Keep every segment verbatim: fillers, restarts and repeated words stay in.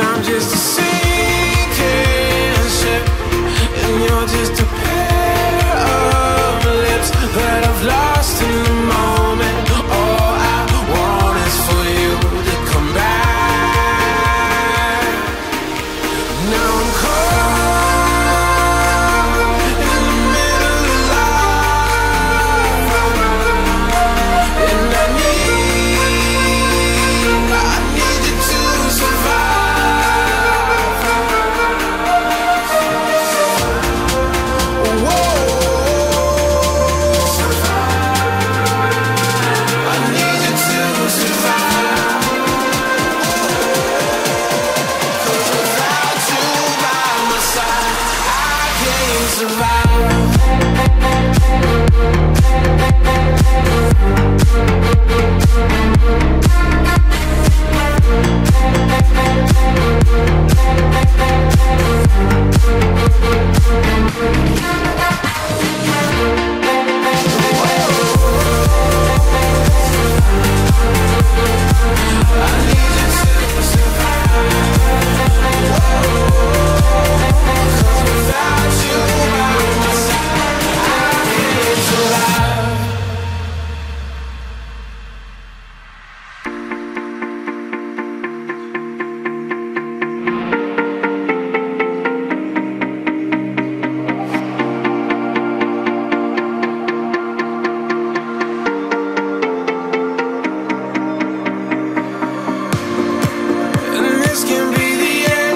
I'm just a sinking ship, and you're just a pair of lips that I've lost in the moment. All I want is for you to come back. Now I'm caught in the middle of life, and I need, I need you to survive. Whoa, I need you to survive. 'Cause without you by my side, I can't survive. I need you to survive. 'Cause without you by my side, I can't survive. And this can be the end.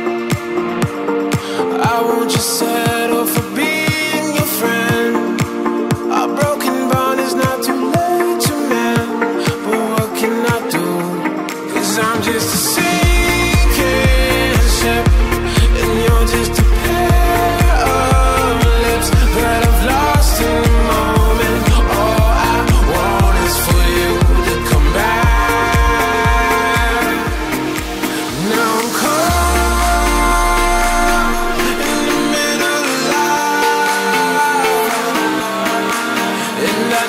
I won't just settle for being your friend. Our broken bond is not too late to mend. But what can I do? 'Cause I'm just a sinking ship, and you're just a pair of lips that I've lost in the moment. All I want is for you to come back. Now I'm caught in the middle of life, and I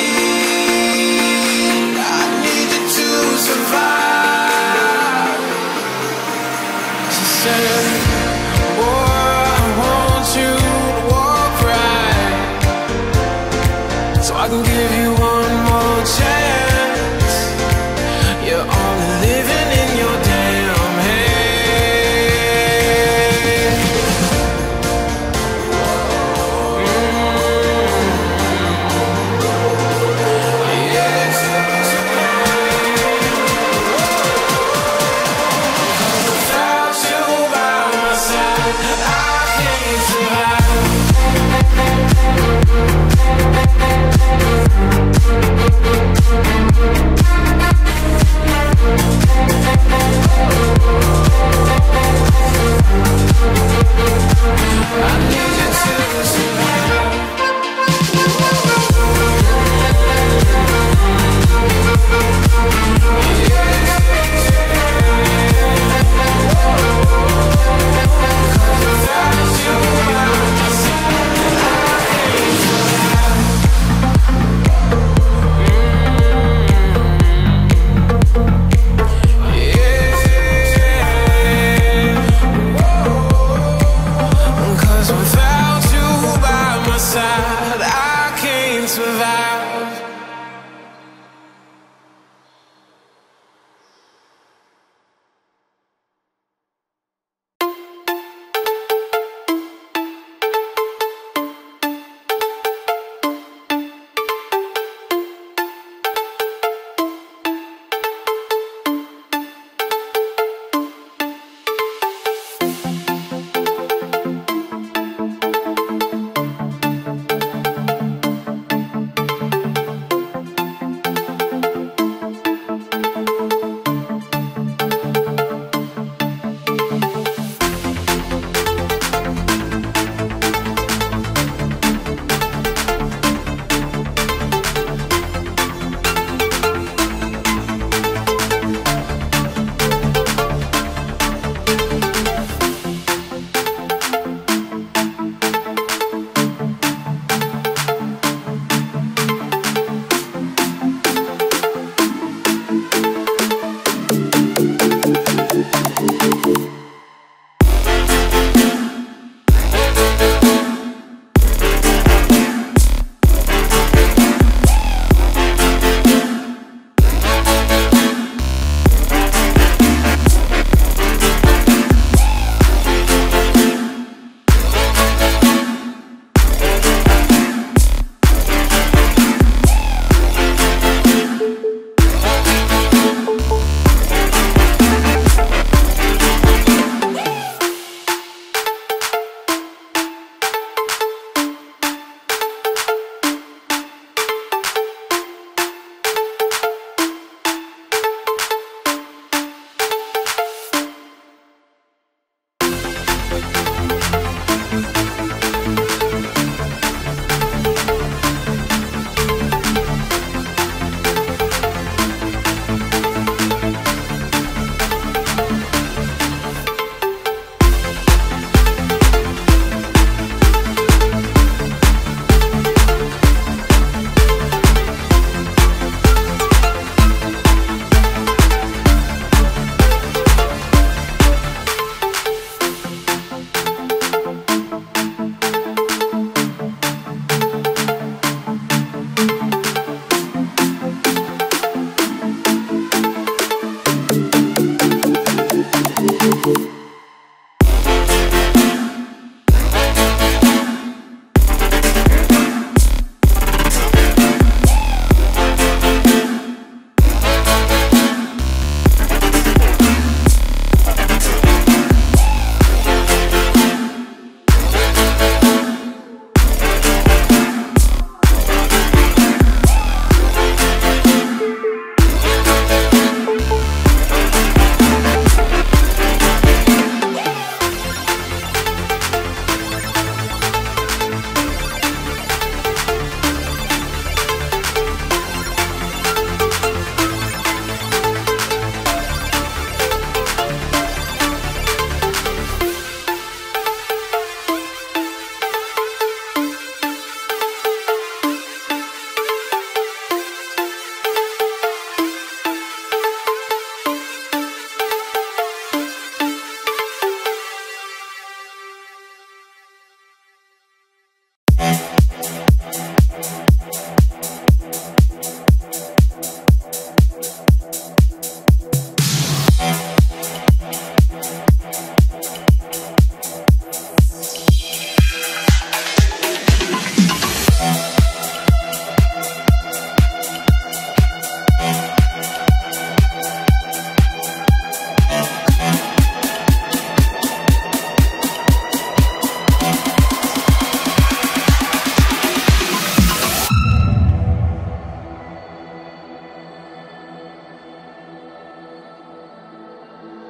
need, I need you to survive. She said, boy, I want you to walk right, so I can give you one more chance. You're only living in your damn head. Yes. Without you by my side, I can't survive. I need you to survive. Yeah.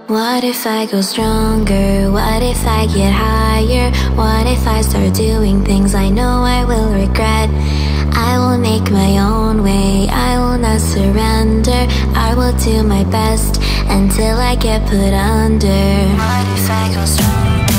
What if I go stronger? What if I get higher? What if I start doing things I know I will regret? I will make my own way, I will not surrender. I will do my best until I get put under. What if I go stronger?